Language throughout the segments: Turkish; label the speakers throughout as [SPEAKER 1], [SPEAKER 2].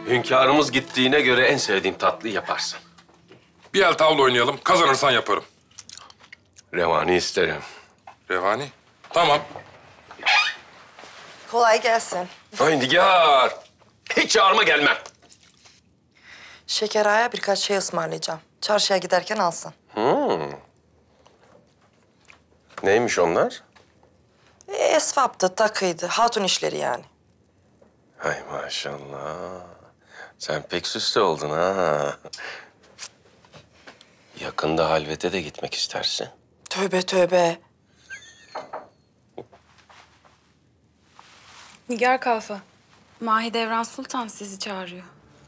[SPEAKER 1] Hünkârımız gittiğine göre en sevdiğim tatlıyı yaparsın.
[SPEAKER 2] Bir el tavla oynayalım. Kazanırsan yaparım.
[SPEAKER 1] Revani isterim.
[SPEAKER 2] Revani? Tamam.
[SPEAKER 3] Kolay gelsin.
[SPEAKER 1] Ay Nigar! Hiç çağırma gelmem.
[SPEAKER 3] Şeker Ağa'ya birkaç şey ısmarlayacağım. Çarşıya giderken alsın.
[SPEAKER 1] Neymiş onlar?
[SPEAKER 3] Esvaptı, takıydı, hatun işleri yani.
[SPEAKER 1] Ay maşallah. Sen pek süslü oldun ha. Yakında halvete de gitmek istersin.
[SPEAKER 3] Tövbe tövbe.
[SPEAKER 4] Nigar Kalfa, Mahidevran Sultan sizi çağırıyor.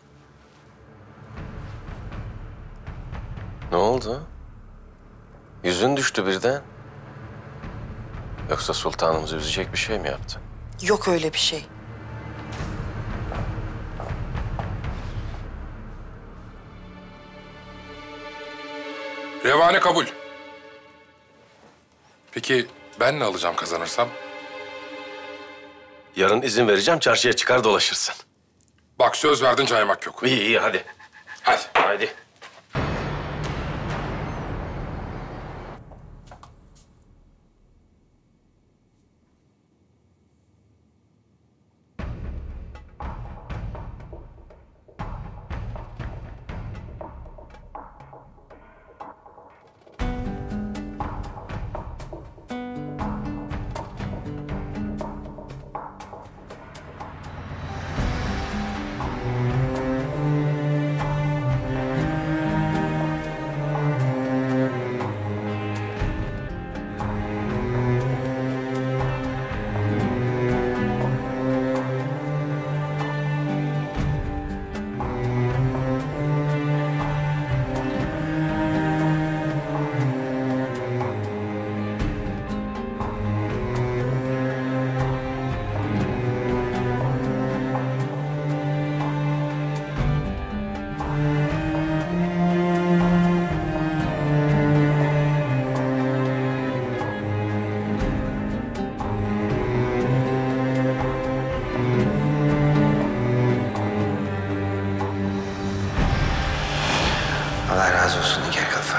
[SPEAKER 1] Ne oldu? Yüzün düştü birden. Yoksa sultanımızı üzecek bir şey mi yaptın?
[SPEAKER 3] Yok öyle bir şey.
[SPEAKER 2] Revani kabul. Peki ben ne alacağım kazanırsam?
[SPEAKER 1] Yarın izin vereceğim, çarşıya çıkar dolaşırsın.
[SPEAKER 2] Bak söz verdin caymak yok.
[SPEAKER 1] İyi iyi hadi.
[SPEAKER 2] Hadi.
[SPEAKER 1] Haydi.
[SPEAKER 5] Allah razı olsun Nigar Kalfa.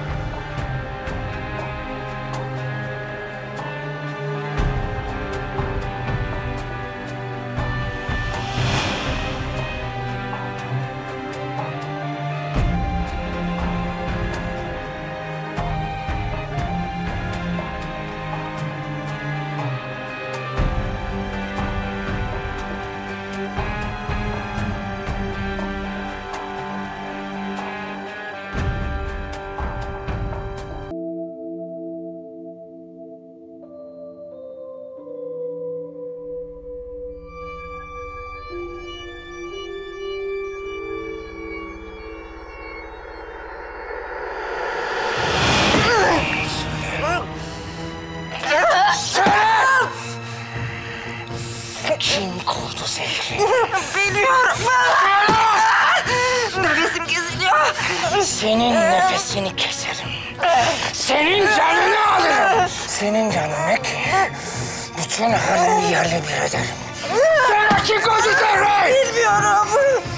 [SPEAKER 5] Kim kurdu seni?
[SPEAKER 3] Biliyorum. Nefesim kesiliyor.
[SPEAKER 5] Senin nefesini keserim. Senin canını alırım. Senin canın ne ki? Bütün halini yerle bir ederim. Sana kim kurdu seni?
[SPEAKER 3] Bilmiyorum.